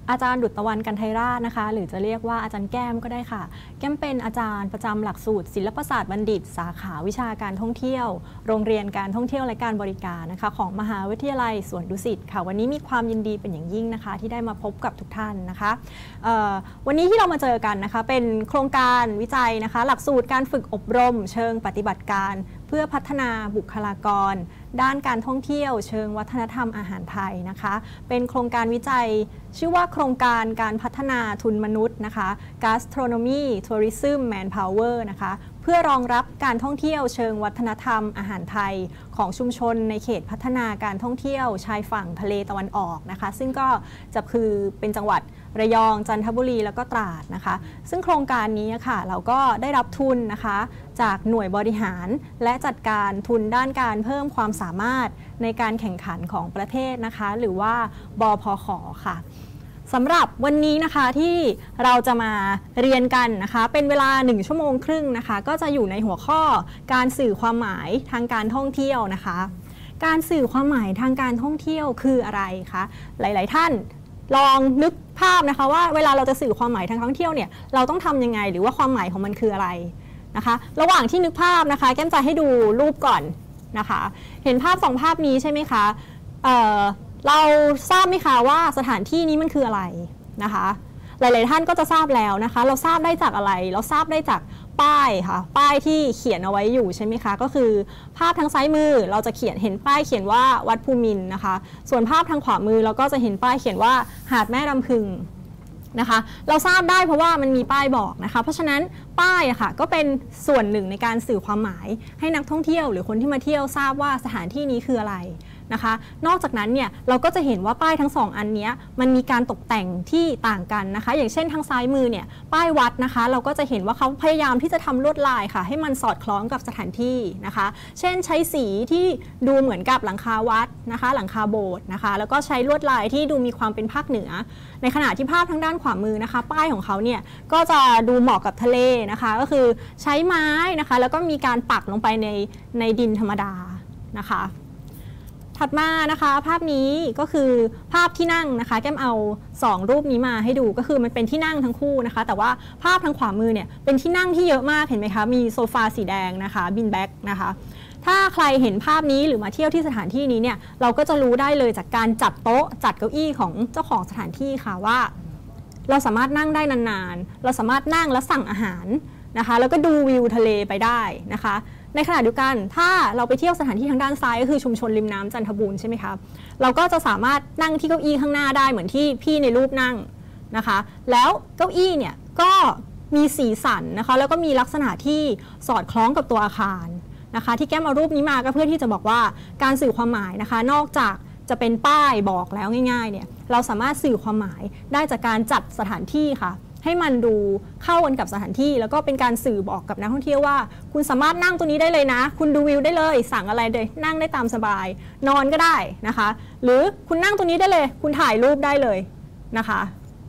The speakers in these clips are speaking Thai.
อาจารย์ดุจตะวันกันไทยราชนะคะหรือจะเรียกว่าอาจารย์แก้มก็ได้ค่ะแก้มเป็นอาจารย์ประจำหลักสูตรศิลปศาสตร์บัณฑิตสาขาวิชาการท่องเที่ยวโรงเรียนการท่องเที่ยวและการบริการนะคะของมหาวิทยาลัยสวนดุสิตค่ะวันนี้มีความยินดีเป็นอย่างยิ่งนะคะที่ได้มาพบกับทุกท่านนะคะวันนี้ที่เรามาเจอกันนะคะเป็นโครงการวิจัยนะคะหลักสูตรการฝึกอบรมเชิงปฏิบัติการเพื่อพัฒนาบุคลากรด้านการท่องเที่ยวเชิงวัฒนธรรมอาหารไทยนะคะเป็นโครงการวิจัยชื่อว่าโครงการการพัฒนาทุนมนุษย์นะคะ Gastronomy Tourism Manpower นะคะเพื่อรองรับการท่องเที่ยวเชิงวัฒนธรรมอาหารไทยของชุมชนในเขตพัฒนาการท่องเที่ยวชายฝั่งทะเลตะวันออกนะคะซึ่งก็จะคือเป็นจังหวัดระยองจันทบุรีแล้วก็ตราดนะคะซึ่งโครงการนี้ค่ะเราก็ได้รับทุนนะคะจากหน่วยบริหารและจัดการทุนด้านการเพิ่มความสามารถในการแข่งขันของประเทศนะคะหรือว่าบพข.ค่ะสำหรับวันนี้นะคะที่เราจะมาเรียนกันนะคะเป็นเวลา1 ชั่วโมงครึ่งนะคะก็จะอยู่ในหัวข้อการสื่อความหมายทางการท่องเที่ยวนะคะการสื่อความหมายทางการท่องเที่ยวคืออะไรคะหลายๆท่านลองนึกภาพนะคะว่าเวลาเราจะสื่อความหมายทางท่องเที่ยวเนี่ยเราต้องทำยังไงหรือว่าความหมายของมันคืออะไรนะคะระหว่างที่นึกภาพนะคะแก้มจะให้ดูรูปก่อนนะคะเห็นภาพ2 ภาพนี้ใช่ไหมคะเราทราบไหมคะว่าสถานที่นี้มันคืออะไรนะคะหลายๆท่านก็จะทราบแล้วนะคะเราทราบได้จากอะไรเราทราบได้จากป้ายค่ะป้ายที่เขียนเอาไว้อยู่ใช่ไหมคะก็คือภาพทางซ้ายมือเราจะเห็นป้ายเขียนว่าวัดภูมินทร์นะคะส่วนภาพทางขวามือเราก็จะเห็นป้ายเขียนว่าหาดแม่ลำพึงนะคะเราทราบได้เพราะว่ามันมีป้ายบอกนะคะเพราะฉะนั้นป้ายค่ะก็เป็นส่วนหนึ่งในการสื่อความหมายให้นักท่องเที่ยวหรือคนที่มาเที่ยวทราบว่าสถานที่นี้คืออะไรนะคะนอกจากนั้นเนี่ยเราก็จะเห็นว่าป้ายทั้ง2 อันนี้มันมีการตกแต่งที่ต่างกันนะคะอย่างเช่นทางซ้ายมือเนี่ยป้ายวัดนะคะเราก็จะเห็นว่าเขาพยายามที่จะทำลวดลายค่ะให้มันสอดคล้องกับสถานที่นะคะเช่นใช้สีที่ดูเหมือนกับหลังคาวัดนะคะหลังคาโบสถ์นะคะแล้วก็ใช้ลวดลายที่ดูมีความเป็นภาคเหนือในขณะที่ภาพทางด้านขวามือนะคะป้ายของเขาเนี่ยก็จะดูเหมาะกับทะเลนะคะก็คือใช้ไม้นะคะแล้วก็มีการปักลงไปในดินธรรมดานะคะถัดมานะคะภาพนี้ก็คือภาพที่นั่งนะคะแก้มเอา2 รูปนี้มาให้ดูก็คือมันเป็นที่นั่งทั้งคู่นะคะแต่ว่าภาพทางขวามือเนี่ยเป็นที่นั่งที่เยอะมากเห็นไหมคะมีโซฟาสีแดงนะคะบินแบ็กนะคะถ้าใครเห็นภาพนี้หรือมาเที่ยวที่สถานที่นี้เนี่ยเราก็จะรู้ได้เลยจากการจัดโต๊ะจัดเก้าอี้ของเจ้าของสถานที่ค่ะว่าเราสามารถนั่งได้นานๆเราสามารถนั่งและสั่งอาหารนะคะแล้วก็ดูวิวทะเลไปได้นะคะในขณะเดียวกันถ้าเราไปเที่ยวสถานที่ทางด้านซ้ายก็คือชุมชนริมน้ำจันทบูรณ์ใช่ไหมคะเราก็จะสามารถนั่งที่เก้าอี้ข้างหน้าได้เหมือนที่พี่ในรูปนั่งนะคะแล้วเก้าอี้เนี่ยก็มีสีสันนะคะแล้วก็มีลักษณะที่สอดคล้องกับตัวอาคารนะคะที่แก้มเอารูปนี้มาก็เพื่อที่จะบอกว่าการสื่อความหมายนะคะนอกจากจะเป็นป้ายบอกแล้วง่ายๆเนี่ยเราสามารถสื่อความหมายได้จากการจัดสถานที่ค่ะให้มันดูเข้ากันกับสถานที่แล้วก็เป็นการสื่อบอกกับนักท่องเที่ยวว่าคุณสามารถนั่งตัวนี้ได้เลยนะคุณดูวิวได้เลยสั่งอะไรเลยนั่งได้ตามสบายนอนก็ได้นะคะหรือคุณนั่งตัวนี้ได้เลยคุณถ่ายรูปได้เลยนะคะ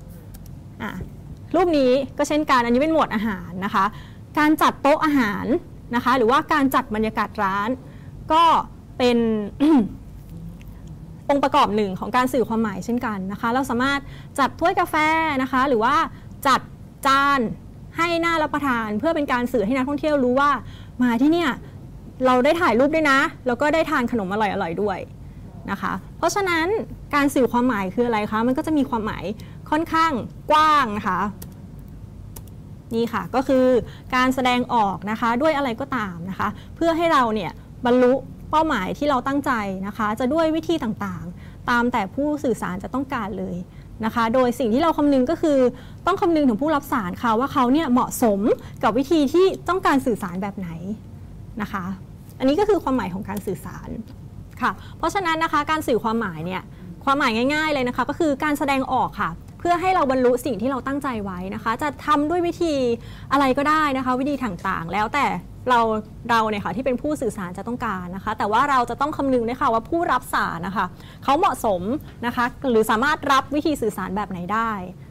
รูปนี้ก็เช่นกันอันนี้เป็นหมวดอาหารนะคะการจัดโต๊ะอาหารนะคะหรือว่าการจัดบรรยากาศร้านก็เป็น องค์ประกอบหนึ่งของการสื่อความหมายเช่นกันนะคะเราสามารถจัดถ้วยกาแฟนะคะหรือว่าจัดจานให้น่ารับประทานเพื่อเป็นการสื่อให้นักท่องเที่ยวรู้ว่ามาที่เนี่ยเราได้ถ่ายรูปด้วยนะแล้วก็ได้ทานขนมอร่อยๆด้วยนะคะเพราะฉะนั้นการสื่อความหมายคืออะไรคะมันก็จะมีความหมายค่อนข้างกว้างนะคะนี่ค่ะก็คือการแสดงออกนะคะด้วยอะไรก็ตามนะคะเพื่อให้เราเนี่ยบรรลุเป้าหมายที่เราตั้งใจนะคะจะด้วยวิธีต่างๆตามแต่ผู้สื่อสารจะต้องการเลยนะคะโดยสิ่งที่เราคำนึงก็คือต้องคำนึงถึงผู้รับสารค่ะว่าเขาเนี่ยเหมาะสมกับวิธีที่ต้องการสื่อสารแบบไหนนะคะอันนี้ก็คือความหมายของการสื่อสารค่ะเพราะฉะนั้นนะคะการสื่อความหมายเนี่ยความหมายง่ายๆเลยนะคะก็คือการแสดงออกค่ะเพื่อให้เราบรรลุสิ่งที่เราตั้งใจไว้นะคะจะทำด้วยวิธีอะไรก็ได้นะคะวิธีต่างๆแล้วแต่เราเนี่ยค่ะที่เป็นผู้สื่อสารจะต้องการนะคะแต่ว่าเราจะต้องคำนึงด้วยค่ะว่าผู้รับสารนะคะเขาเหมาะสมนะคะหรือสามารถรับวิธีสื่อสารแบบไหนได้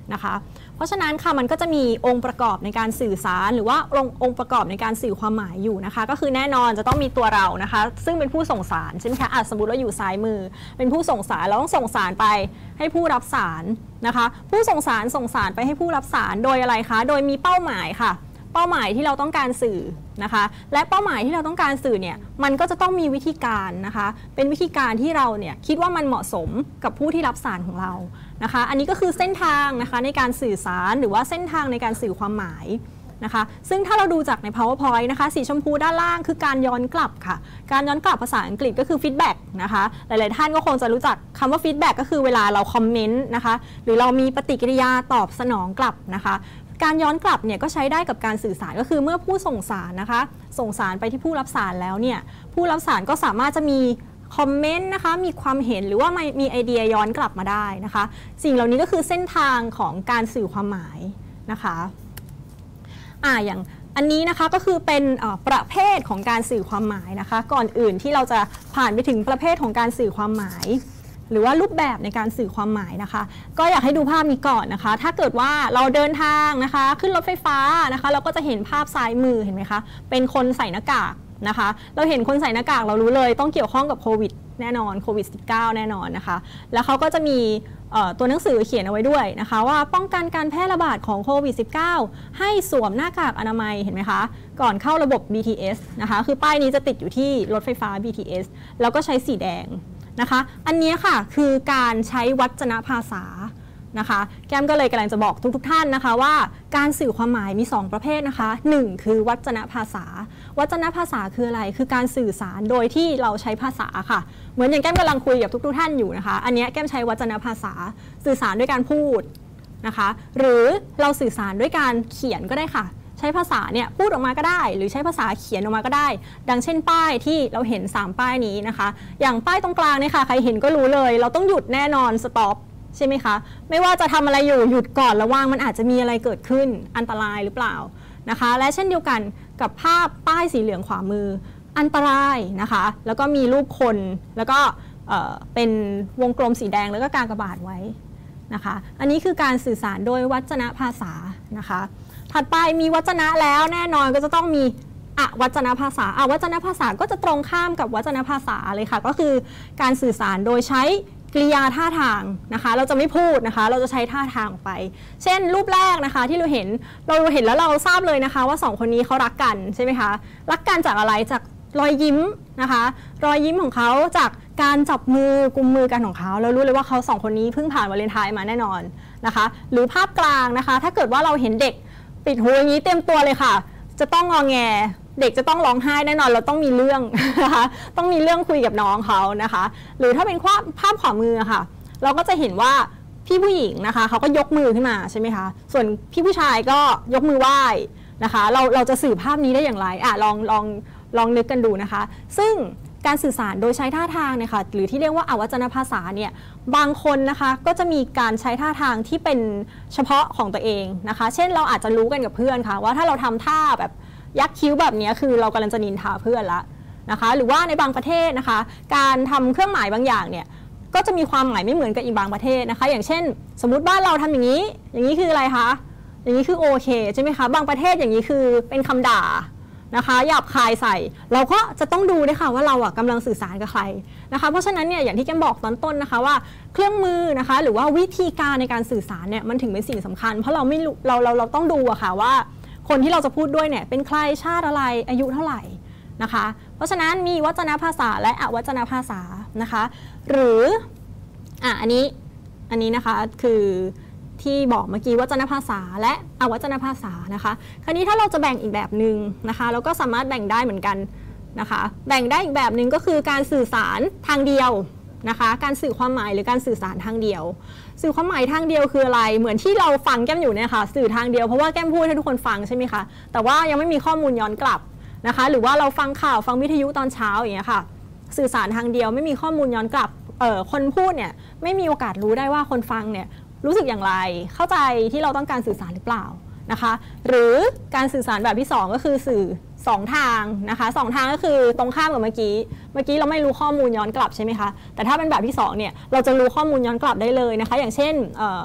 นะคะเพราะฉะนั้นค่ะมันก็จะมีองค์ประกอบในการสื่อสารหรือว่าองค์ประกอบในการสื่อความหมายอยู่นะคะก็คือแน่นอนจะต้องมีตัวเรานะคะซึ่งเป็นผู้ส่งสารใช่ไหมคะสมมติว่าอยู่ซ้ายมือเป็นผู้ส่งสารเราต้องส่งสารไปให้ผู้รับสารนะคะผู้ส่งสารไปให้ผู้รับสารโดยอะไรคะโดยมีเป้าหมายค่ะเป้าหมายที่เราต้องการสื่อนะคะและเป้าหมายที่เราต้องการสื่อเนี่ยมันก็จะต้องมีวิธีการนะคะเป็นวิธีการที่เราเนี่ยคิดว่ามันเหมาะสมกับผู้ที่รับสารของเรานะคะอันนี้ก็คือเส้นทางนะคะในการสื่อสารหรือว่าเส้นทางในการสื่อความหมายนะคะซึ่งถ้าเราดูจากใน PowerPoint นะคะสีชมพูด้านล่างคือการย้อนกลับค่ะการย้อนกลับภาษาอังกฤษก็คือ feedback นะคะหลายๆท่านก็คงจะรู้จักคำว่า feedback ก็คือเวลาเราคอมเมนต์นะคะหรือเรามีปฏิกิริยาตอบสนองกลับนะคะการย้อนกลับเนี่ยก็ใช้ได้กับการสื่อสารก็คือเมื่อผู้ส่งสารนะคะส่งสารไปที่ผู้รับสารแล้วเนี่ยผู้รับสารก็สามารถจะมีคอมเมนต์นะคะมีความเห็นหรือว่ามีไอเดียย้อนกลับมาได้นะคะสิ่งเหล่านี้ก็คือเส้นทางของการสื่อความหมายนะคะอย่างอันนี้นะคะก็คือเป็นประเภทของการสื่อความหมายนะคะก่อนอื่นที่เราจะผ่านไปถึงประเภทของการสื่อความหมายหรือว่ารูปแบบในการสื่อความหมายนะคะก็อยากให้ดูภาพนี้ก่อนนะคะถ้าเกิดว่าเราเดินทางนะคะขึ้นรถไฟฟ้านะคะเราก็จะเห็นภาพซ้ายมือเห็นไหมคะเป็นคนใส่หน้ากากนะคะเราเห็นคนใส่หน้ากากเรารู้เลยต้องเกี่ยวข้องกับโควิดแน่นอนโควิด -19 แน่นอนนะคะแล้วเขาก็จะมีตัวหนังสือเขียนเอาไว้ด้วยนะคะว่าป้องกันการแพร่ระบาดของโควิด -19 ให้สวมหน้ากากอนามัยเห็นไหมคะก่อนเข้าระบบ BTS นะคะคือป้ายนี้จะติดอยู่ที่รถไฟฟ้า BTS แล้วก็ใช้สีแดงนะคะอันนี้ค่ะคือการใช้วจนภาษานะคะแก้มก็เลยกำลังจะบอกทุกท่านนะคะว่าการสื่อความหมายมี2ประเภทนะคะ1คือวจนภาษาวจนภาษาคืออะไรคือการสื่อสารโดยที่เราใช้ภาษาค่ะเหมือนอย่างแก้มกำลังคุยกับทุกท่านอยู่นะคะอันนี้แก้มใช้วจนภาษาสื่อสารด้วยการพูดนะคะหรือเราสื่อสารด้วยการเขียนก็ได้ค่ะใช้ภาษาเนี่ยพูดออกมาก็ได้หรือใช้ภาษาเขียนออกมาก็ได้ดังเช่นป้ายที่เราเห็น3ป้ายนี้นะคะอย่างป้ายตรงกลางเนี่ยค่ะใครเห็นก็รู้เลยเราต้องหยุดแน่นอนสต็อปใช่ไหมคะไม่ว่าจะทำอะไรอยู่หยุดก่อนระวังมันอาจจะมีอะไรเกิดขึ้นอันตรายหรือเปล่านะคะและเช่นเดียวกันกับภาพป้ายสีเหลืองขวามืออันตรายนะคะแล้วก็มีรูปคนแล้วก็เป็นวงกลมสีแดงแล้วก็กากบาทไว้นะคะอันนี้คือการสื่อสารโดยวจนภาษานะคะถัดไปมีวจนะแล้วแน่นอนก็จะต้องมีอวจนภาษาอวจนภาษาก็จะตรงข้ามกับวจนภาษาเลยค่ะก็คือการสื่อสารโดยใช้กริยาท่าทางนะคะเราจะไม่พูดนะคะเราจะใช้ท่าทางออกไปเช่นรูปแรกนะคะที่เราเห็นแล้วเราทราบเลยนะคะว่า2คนนี้เขารักกันใช่ไหมคะรักกันจากอะไรจากรอยยิ้มนะคะรอยยิ้มของเขาจากการจับมือกุมมือกันของเขาเรารู้เลยว่าเขา2คนนี้เพิ่งผ่านวาเลนไทน์มาแน่นอนนะคะหรือภาพกลางนะคะถ้าเกิดว่าเราเห็นเด็กปิดหูอย่างนี้เต็มตัวเลยค่ะจะต้องงอแงเด็กจะต้องร้องไห้แน่นอนเราต้องมีเรื่องนะคะต้องมีเรื่องคุยกับน้องเขานะคะหรือถ้าเป็นภาพขวามือค่ะเราก็จะเห็นว่าพี่ผู้หญิงนะคะเขาก็ยกมือขึ้นมาใช่ไหมคะส่วนพี่ผู้ชายก็ยกมือไหว้นะคะเราจะสื่อภาพนี้ได้อย่างไรลองนึกกันดูนะคะซึ่งการสื่อสารโดยใช้ท่าทางเนี่ยค่ะหรือที่เรียกว่าอวจนภาษาเนี่ยบางคนนะคะก็จะมีการใช้ท่าทางที่เป็นเฉพาะของตัวเองนะคะเช่นเราอาจจะรู้กันกับเพื่อนค่ะว่าถ้าเราทำท่าแบบยักคิ้วแบบนี้คือเรากำลังจะนินทาเพื่อนละนะคะหรือว่าในบางประเทศนะคะการทำเครื่องหมายบางอย่างเนี่ยก็จะมีความหมายไม่เหมือนกับอีกบางประเทศนะคะอย่างเช่นสมมุติบ้านเราทำอย่างนี้คืออะไรคะอย่างนี้คือโอเคใช่ไหมคะบางประเทศอย่างนี้คือเป็นคำด่านะคะหยาบคายใส่เราก็จะต้องดูด้วยค่ะว่าเรากำลังสื่อสารกับใครนะคะเพราะฉะนั้นเนี่ยอย่างที่แกมบอกตอนต้นนะคะว่าเครื่องมือนะคะหรือว่าวิธีการในการสื่อสารเนี่ยมันถึงเป็นสิ่งสำคัญเพราะเราไม่รู้เราต้องดูอะค่ะว่าคนที่เราจะพูดด้วยเนี่ยเป็นใครชาติอะไรอายุเท่าไหร่นะคะเพราะฉะนั้นมีวจนภาษาและอวจนภาษานะคะหรืออันนี้นะคะคือที่บอกเมื่อกี้วจนภาษาและอวจนภาษานะคะคราวนี้ถ้าเราจะแบ่งอีกแบบหนึ่งนะคะเราก็สามารถแบ่งได้เหมือนกันนะคะแบ่งได้อีกแบบหนึ่งก็คือการสื่อสารทางเดียวนะคะการสื่อความหมายหรือการสื่อสารทางเดียวสื่อความหมายทางเดียวคืออะไรเหมือนที่เราฟังแก้มอยู่เนี่ยค่ะสื่อทางเดียวเพราะว่าแก้มพูดให้ทุกคนฟังใช่ไหมคะแต่ว่ายังไม่มีข้อมูลย้อนกลับนะคะหรือว่าเราฟังข่าวฟังวิทยุตอนเช้าอย่างเงี้ยค่ะสื่อสารทางเดียวไม่มีข้อมูลย้อนกลับคนพูดเนี่ยไม่มีโอกาสรู้ได้ว่าคนฟังเนี่ยรู้สึกอย่างไรเข้าใจที่เราต้องการสื่อสารหรือเปล่านะคะหรือการสื่อสารแบบที่2ก็คือสื่อ2ทางนะคะ2ทางก็คือตรงข้ามกับเมื่อกี้เราไม่รู้ข้อมูลย้อนกลับใช่ไหมคะแต่ถ้าเป็นแบบที่2เนี่ยเราจะรู้ข้อมูลย้อนกลับได้เลยนะคะอย่างเช่น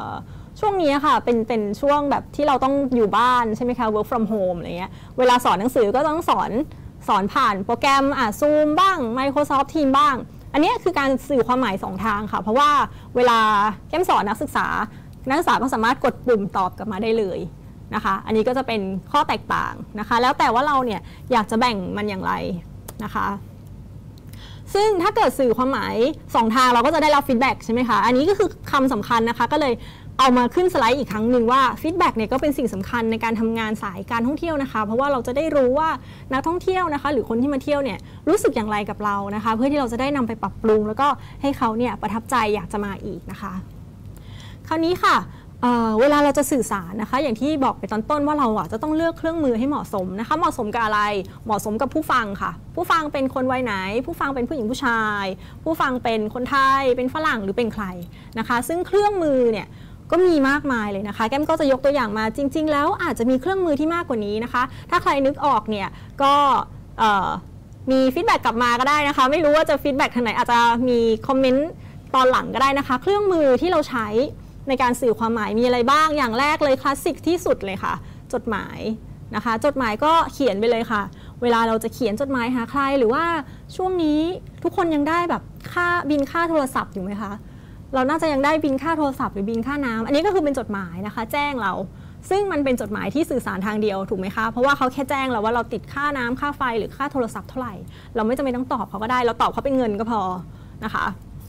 ช่วงนี้ค่ะเป็นช่วงแบบที่เราต้องอยู่บ้านใช่ไหมคะ work from home อะไรเงี้ยเวลาสอนหนังสือก็ต้องสอนผ่านโปรแกรมZoom บ้าง Microsoft Teams บ้างอันนี้คือการสื่อความหมาย2ทางค่ะเพราะว่าเวลาแก้มสอนนักศึกษาก็สามารถกดปุ่มตอบกลับมาได้เลยนะคะอันนี้ก็จะเป็นข้อแตกต่างนะคะแล้วแต่ว่าเราเนี่ยอยากจะแบ่งมันอย่างไรนะคะซึ่งถ้าเกิดสื่อความหมาย2ทางเราก็จะได้รับฟีดแบ็กใช่ไหมคะอันนี้ก็คือคำสำคัญนะคะก็เลยเอามาขึ้นสไลด์อีกครั้งหนึ่งว่าฟีดแบ็กเนี่ยก็เป็นสิ่งสำคัญในการทำงานสายการท่องเที่ยวนะคะเพราะว่าเราจะได้รู้ว่านักท่องเที่ยวนะคะหรือคนที่มาเที่ยวเนี่ยรู้สึกอย่างไรกับเรานะคะเพื่อที่เราจะได้นำไปปรับปรุงแล้วก็ให้เขาเนี่ยประทับใจอยากจะมาอีกนะคะคราวนี้ค่ะเวลาเราจะสื่อสารนะคะอย่างที่บอกไปตอนต้นว่าเราจะต้องเลือกเครื่องมือให้เหมาะสมนะคะเหมาะสมกับอะไรเหมาะสมกับผู้ฟังค่ะผู้ฟังเป็นคนวัยไหนผู้ฟังเป็นผู้หญิงผู้ชายผู้ฟังเป็นคนไทยเป็นฝรั่งหรือเป็นใครนะคะซึ่งเครื่องมือเนี่ยก็มีมากมายเลยนะคะแก้มก็จะยกตัวอย่างมาจริงๆแล้วอาจจะมีเครื่องมือที่มากกว่านี้นะคะถ้าใครนึกออกเนี่ยก็มีฟีดแบ็กกลับมาก็ได้นะคะไม่รู้ว่าจะฟีดแบ็กทางไหนอาจจะมีคอมเมนต์ตอนหลังก็ได้นะคะเครื่องมือที่เราใช้ในการสื่อความหมายมีอะไรบ้างอย่างแรกเลยคลาสสิกที่สุดเลยค่ะจดหมายนะคะจดหมายก็เขียนไปเลยค่ะเวลาเราจะเขียนจดหมายหาใครหรือว่าช่วงนี้ทุกคนยังได้แบบบินค่าโทรศัพท์อยู่ไหมคะเราน่าจะยังได้บินค่าโทรศัพท์หรือบินค่าน้ำอันนี้ก็คือเป็นจดหมายนะคะแจ้งเราซึ่งมันเป็นจดหมายที่สื่อสารทางเดียวถูกไหมคะเพราะว่าเขาแค่แจ้งเราว่าเราติดค่าน้ำค่าไฟหรือค่าโทรศัพท์เท่าไหร่เราไม่จำเป็นต้องตอบเขาก็ได้เราตอบเขาเป็นเงินก็พอนะคะ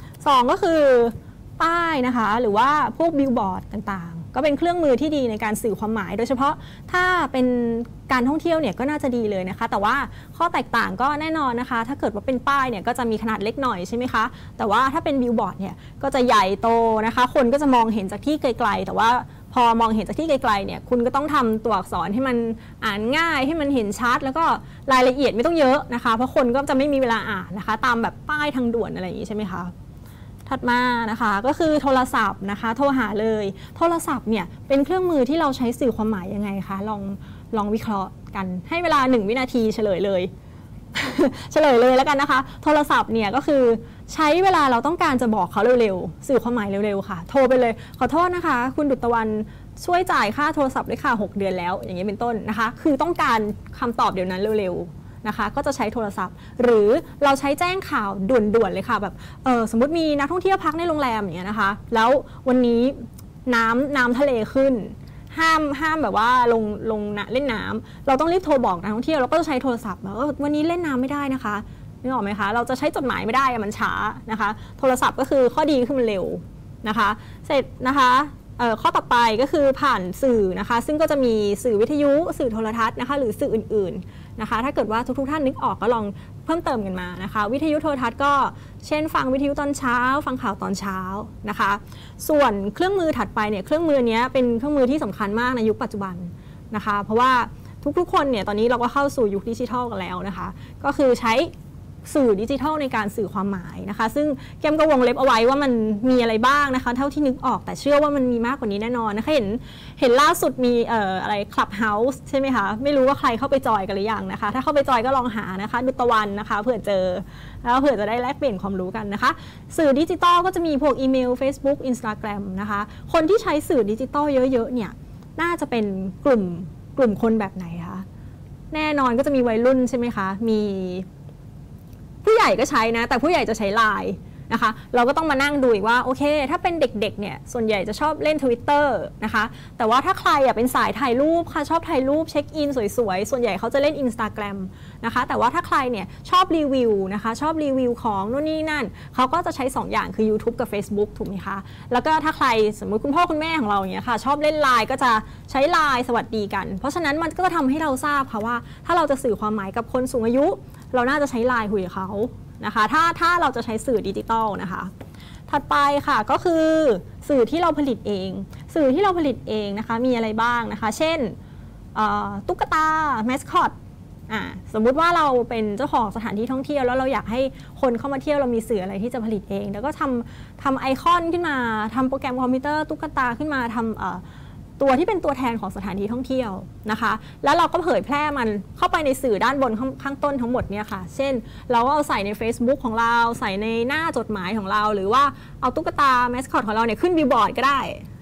2ก็คือป้ายนะคะหรือว่าพวกบิลบอร์ดต่างๆก็เป็นเครื่องมือที่ดีในการสื่อความหมายโดยเฉพาะถ้าเป็นการท่องเที่ยวเนี่ยก็น่าจะดีเลยนะคะแต่ว่าข้อแตกต่างก็แน่นอนนะคะถ้าเกิดว่าเป็นป้ายเนี่ยก็จะมีขนาดเล็กหน่อยใช่ไหมคะแต่ว่าถ้าเป็นบิลบอร์ดเนี่ยก็จะใหญ่โตนะคะคนก็จะมองเห็นจากที่ไกลๆแต่ว่าพอมองเห็นจากที่ไกลๆเนี่ยคุณก็ต้องทำตัวอักษรให้มันอ่านง่ายให้มันเห็นชัดแล้วก็รายละเอียดไม่ต้องเยอะนะคะเพราะคนก็จะไม่มีเวลาอ่านนะคะตามแบบป้ายทางด่วนอะไรอย่างนี้ใช่ไหมคะถัดมานะคะก็คือโทรศัพท์นะคะโทรหาเลยโทรศัพท์เนี่ยเป็นเครื่องมือที่เราใช้สื่อความหมายยังไงคะลองวิเคราะห์กันให้เวลา1วินาทีเฉลยเลย เฉลยเลยแล้วกันนะคะโทรศัพท์เนี่ยก็คือใช้เวลาเราต้องการจะบอกเขาเร็วๆสื่อความหมายเร็วๆค่ะโทรไปเลยขอโทษนะคะคุณดุจตะวันช่วยจ่ายค่าโทรศัพท์ด้วยค่ะ6 เดือนแล้วอย่างนี้เป็นต้นนะคะคือต้องการคำตอบเดี๋ยวนั้นเร็วๆนะคะก็จะใช้โทรศัพท์หรือเราใช้แจ้งข่าวด่วนๆเลยค่ะแบบสมมติมีนักท่องเที่ยวพักในโรงแรมอย่างเงี้ยนะคะแล้ววันนี้น้ำทะเลขึ้นห้ามแบบว่าลงเล่นน้ำเราต้องรีบโทรบอกนักท่องเที่ยวเราก็จะใช้โทรศัพท์ว่าวันนี้เล่นน้ำไม่ได้นะคะนึกออกไหมคะเราจะใช้จดหมายไม่ได้มันช้านะคะโทรศัพท์ก็คือข้อดีคือมันเร็วนะคะเสร็จนะคะข้อต่อไปก็คือผ่านสื่อนะคะซึ่งก็จะมีสื่อวิทยุสื่อโทรทัศน์นะคะหรือสื่ออื่นๆนะคะถ้าเกิดว่าทุกท่านนึกออกก็ลองเพิ่มเติมกันมานะคะวิทยุโทรทัศน์ก็เช่นฟังวิทยุตอนเช้าฟังข่าวตอนเช้านะคะส่วนเครื่องมือถัดไปเนี่ยเครื่องมือนี้เป็นเครื่องมือที่สำคัญมากในยุคปัจจุบันนะคะเพราะว่าทุกคนเนี่ยตอนนี้เราก็เข้าสู่ยุคดิจิทัลกันแล้วนะคะก็คือใช้สื่อดิจิทัลในการสื่อความหมายนะคะซึ่งแก้มก็วงเล็บเอาไว้ว่ามันมีอะไรบ้างนะคะเท่าที่นึกออกแต่เชื่อว่ามันมีมากกว่านี้แน่นอนนะคะเห็นล่าสุดมีอะไร Clubhouse ใช่ไหมคะไม่รู้ว่าใครเข้าไปจอยกันหรือยังนะคะถ้าเข้าไปจอยก็ลองหานะคะดุจตะวันนะคะเผื่อเจอแล้วเผื่อจะได้แลกเปลี่ยนความรู้กันนะคะสื่อดิจิทัลก็จะมีพวกอีเมล Facebook Instagram นะคะคนที่ใช้สื่อดิจิทัลเยอะๆเนี่ยน่าจะเป็นกลุ่มคนแบบไหนคะแน่นอนก็จะมีวัยรุ่นใช่ไหมคะมีผู้ใหญ่ก็ใช้นะแต่ผู้ใหญ่จะใช้ LINE นะคะเราก็ต้องมานั่งดูอีกว่าโอเคถ้าเป็นเด็กๆเนี่ยส่วนใหญ่จะชอบเล่น Twitter นะคะแต่ว่าถ้าใครเป็นสายถ่ายรูปค่ะชอบถ่ายรูปเช็คอินสวยๆส่วนใหญ่เขาจะเล่น Instagram นะคะแต่ว่าถ้าใครเนี่ยชอบรีวิวนะคะชอบรีวิวของนู่นนี่นั่นเขาก็จะใช้2อย่างคือ YouTube กับ Facebook ถูกไหมคะแล้วก็ถ้าใครสมมุติคุณพ่อคุณแม่ของเราอย่างเงี้ยค่ะชอบเล่น LINE ก็จะใช้ LINE สวัสดีกันเพราะฉะนั้นมันก็จะทำให้เราทราบค่ะว่าถ้าเราจะสื่อความหมายกับคนสูงอายุเราน่าจะใช้ LINE คุยกับเขานะคะถ้าเราจะใช้สื่อดิจิทัลนะคะถัดไปค่ะก็คือสื่อที่เราผลิตเองสื่อที่เราผลิตเองนะคะมีอะไรบ้างนะคะเช่นตุ๊กตาแมสคอตสมมุติว่าเราเป็นเจ้าของสถานที่ท่องเที่ยวแล้วเราอยากให้คนเข้ามาเที่ยวเรามีสื่ออะไรที่จะผลิตเองแล้วก็ทำไอคอนขึ้นมาทำโปรแกรมคอมพิวเตอร์ตุ๊กตาขึ้นมาทำตัวที่เป็นตัวแทนของสถานที่ท่องเที่ยวนะคะแล้วเราก็เผยแพร่มันเข้าไปในสื่อด้านบนข้างต้นทั้งหมดเนี่ยค่ะเช่นเราก็เอาใส่ใน Facebook ของเราใส่ในหน้าจดหมายของเราหรือว่าเอาตุ๊กตาแมสคอตของเราเนี่ยขึ้นบิลบอร์ดก็ได้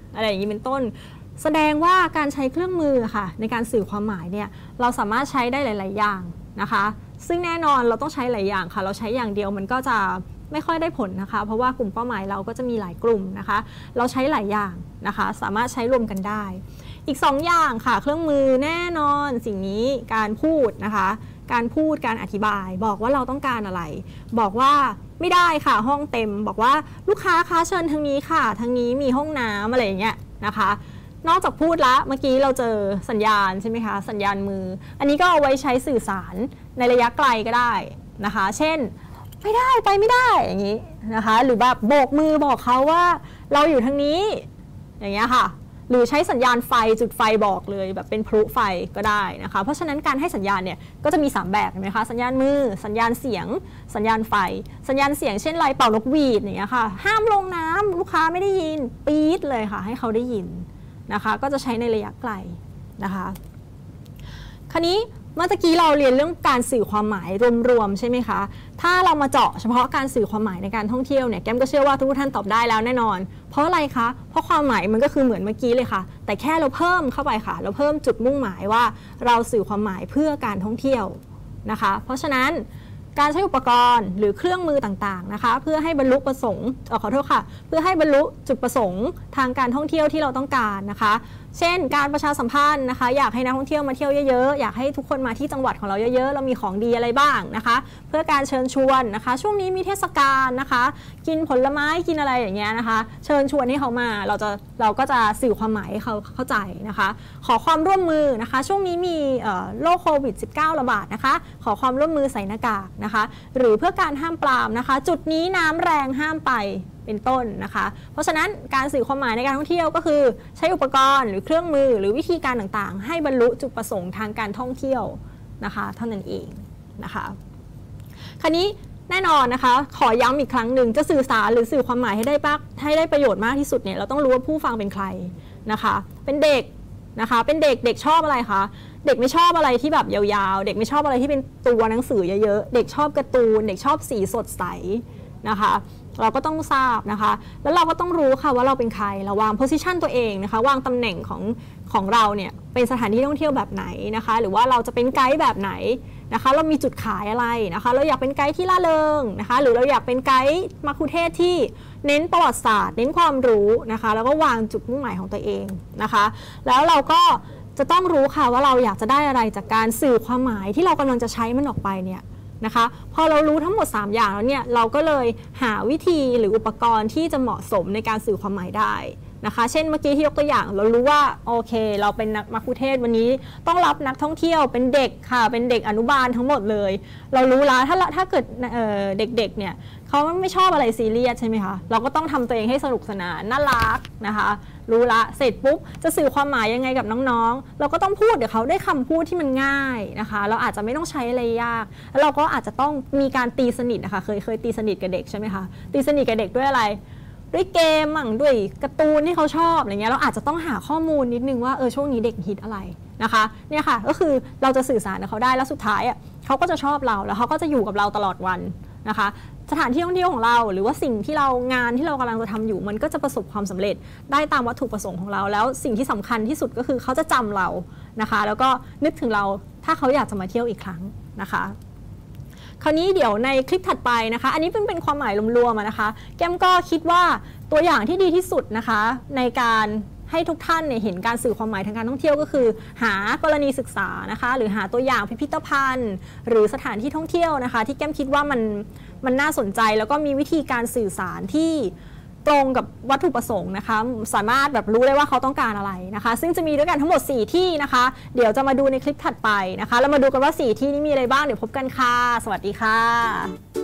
อะไรอย่างนี้เป็นต้นแสดงว่าการใช้เครื่องมือค่ะในการสื่อความหมายเนี่ยเราสามารถใช้ได้หลายๆอย่างนะคะซึ่งแน่นอนเราต้องใช้หลายอย่างค่ะเราใช้อย่างเดียวมันก็จะไม่ค่อยได้ผลนะคะเพราะว่ากลุ่มเป้าหมายเราก็จะมีหลายกลุ่มนะคะเราใช้หลายอย่างนะคะสามารถใช้รวมกันได้อีก2อย่างค่ะเครื่องมือแน่นอนสิ่งนี้การพูดนะคะการพูดการอธิบายบอกว่าเราต้องการอะไรบอกว่าไม่ได้ค่ะห้องเต็มบอกว่าลูกค้าคะเชิญทางนี้ค่ะทางนี้มีห้องน้ำอะไรอย่างเงี้ยนะคะนอกจากพูดละเมื่อกี้เราเจอสัญญาณใช่ไหมคะสัญญาณมืออันนี้ก็เอาไว้ใช้สื่อสารในระยะไกลก็ได้นะคะเช่นไม่ได้ไปไม่ได้อย่างนี้นะคะหรือแบบโบกมือบอกเขาว่าเราอยู่ทางนี้อย่างเงี้ยค่ะหรือใช้สัญญาณไฟจุดไฟบอกเลยแบบเป็นพลุไฟก็ได้นะคะเพราะฉะนั้นการให้สัญญาณเนี่ยก็จะมี3แบบเห็นไหมคะสัญญาณมือสัญญาณเสียงสัญญาณไฟสัญญาณเสียงเช่นไรเป่านกหวีดอย่างเงี้ยค่ะห้ามลงน้ำลูกค้าไม่ได้ยินปี๊ดเลยค่ะให้เขาได้ยินนะคะก็จะใช้ในระยะไกลนะคะคราวนี้เมื่อกี้เราเรียนเรื่องการสื่อความหมายรวมๆใช่ไหมคะถ้าเรามาเจาะเฉพาะการสื่อความหมายในการท่องเที่ยวเนี่ยแก้มก็เชื่อว่าทุกท่านตอบได้แล้วแน่นอนเพราะอะไรคะเพราะความหมายมันก็คือเหมือนเมื่อกี้เลยค่ะแต่แค่เราเพิ่มเข้าไปค่ะเราเพิ่มจุดมุ่งหมายว่าเราสื่อความหมายเพื่อการท่องเที่ยวนะคะเพราะฉะนั้นการใช้อุปกรณ์หรือเครื่องมือต่างๆนะคะเพื่อให้บรรลุประสงค์ขอโทษค่ะเพื่อให้บรรลุจุดประสงค์ทางการท่องเที่ยวที่เราต้องการนะคะเช่นการประชาสัมพันธ์นะคะอยากให้นักท่องเที่ยวมาเที่ยวเยอะๆอยากให้ทุกคนมาที่จังหวัดของเราเยอะๆเรามีของดีอะไรบ้างนะคะเพื่อการเชิญชวนนะคะช่วงนี้มีเทศกาลนะคะกินผลไม้กินอะไรอย่างเงี้ยนะคะเชิญชวนให้เขามาเราก็จะสื่อความหมายให้เขาเข้าใจนะคะขอความร่วมมือนะคะช่วงนี้มีโรคโควิด -19 ระบาดนะคะขอความร่วมมือใส่หน้ากากนะคะหรือเพื่อการห้ามปรามนะคะจุดนี้น้ำแรงห้ามไปเป็นต้นนะคะเพราะฉะนั้นการสื่อความหมายในการท่องเที่ยวก็คือใช้อุปกรณ์หรือเครื่องมือหรือวิธีการต่างๆให้บรรลุจุดประสงค์ทางการท่องเที่ยวนะคะเท่านั้นเองนะคะคราวนี้แน่นอนนะคะขอย้ำอีกครั้งหนึ่งจะสื่อสารหรือสื่อความหมายให้ได้ประโยชน์มากที่สุดเนี่ยเราต้องรู้ว่าผู้ฟังเป็นใครนะคะเป็นเด็กนะคะเป็นเด็กชอบอะไรคะเด็กไม่ชอบอะไรที่แบบยาวๆเด็กไม่ชอบอะไรที่เป็นตัวหนังสือเยอะๆเด็กชอบการ์ตูนเด็กชอบสีสดใสนะคะเราก็ต้องทราบนะคะแล้วเราก็ต้องรู้ค่ะว่าเราเป็นใครเราวางโพสิชันตัวเองนะคะวางตำแหน่งของเราเนี่ยเป็นสถานที่ท่องเที่ยวแบบไหนนะคะหรือว่าเราจะเป็นไกด์แบบไหนนะคะเรามีจุดขายอะไรนะคะเราอยากเป็นไกด์ที่ล่าเริงนะคะหรือเราอยากเป็นไกด์มัคคุเทศก์ที่เน้นประวัติศาสตร์เน้นความรู้นะคะแล้วก็วางจุดมุ่งหมายของตัวเองนะคะแล้วเราก็จะต้องรู้ค่ะว่าเราอยากจะได้อะไรจากการสื่อความหมายที่เรากำลังจะใช้มันออกไปเนี่ยนะคะพอเรารู้ทั้งหมด3อย่างแล้วเนี่ยเราก็เลยหาวิธีหรืออุปกรณ์ที่จะเหมาะสมในการสื่อความหมายได้นะคะเช่นเมื่อกี้ที่ยกตัวอย่างเรารู้ว่าโอเคเราเป็นนักมัคคุเทศก์วันนี้ต้องรับนักท่องเที่ยวเป็นเด็กค่ะเป็นเด็กอนุบาลทั้งหมดเลยเรารู้แล้วถ้าเกิดเด็กๆเนี่ยเขาไม่ชอบอะไรซีเรียสใช่ไหมคะเราก็ต้องทำตัวเองให้สนุกสนานน่ารักนะคะรู้ละเสร็จปุ๊บจะสื่อความหมายยังไงกับน้องๆเราก็ต้องพูดเดี๋ยวเขาได้คำพูดที่มันง่ายนะคะเราอาจจะไม่ต้องใช้อะไรยากแล้วเราก็อาจจะต้องมีการตีสนิทนะคะเคยตีสนิทกับเด็กใช่ไหมคะตีสนิทกับเด็กด้วยอะไรด้วยเกมมั่งด้วยการ์ตูนที่เขาชอบอะไรเงี้ยเราอาจจะต้องหาข้อมูลนิดนึงว่าช่วงนี้เด็กฮิตอะไรนะคะเนี่ยค่ะก็คือเราจะสื่อสารกับเขาได้แล้วสุดท้ายเขาก็จะชอบเราแล้วเขาก็จะอยู่กับเราตลอดวันนะคะสถานที่ท่องเที่ยวของเราหรือว่าสิ่งที่งานที่เรากำลังจะทำอยู่มันก็จะประสบความสำเร็จได้ตามวัตถุประสงค์ของเราแล้วสิ่งที่สำคัญที่สุดก็คือเขาจะจำเรานะคะแล้วก็นึกถึงเราถ้าเขาอยากจะมาเที่ยวอีกครั้งนะคะคราวนี้เดี๋ยวในคลิปถัดไปนะคะอันนี้เป็นความหมายรวมๆนะคะแก้มก็คิดว่าตัวอย่างที่ดีที่สุดนะคะในการให้ทุกท่านเนี่ยเห็นการสื่อความหมายทางการท่องเที่ยวก็คือหากรณีศึกษานะคะหรือหาตัวอย่างพิพิธภัณฑ์หรือสถานที่ท่องเที่ยวนะคะที่แก้มคิดว่ามันน่าสนใจแล้วก็มีวิธีการสื่อสารที่ตรงกับวัตถุประสงค์นะคะสามารถแบบรู้ได้ว่าเขาต้องการอะไรนะคะซึ่งจะมีด้วยกันทั้งหมด4ที่นะคะเดี๋ยวจะมาดูในคลิปถัดไปนะคะแล้วมาดูกันว่า4ที่นี้มีอะไรบ้างเดี๋ยวพบกันค่ะสวัสดีค่ะ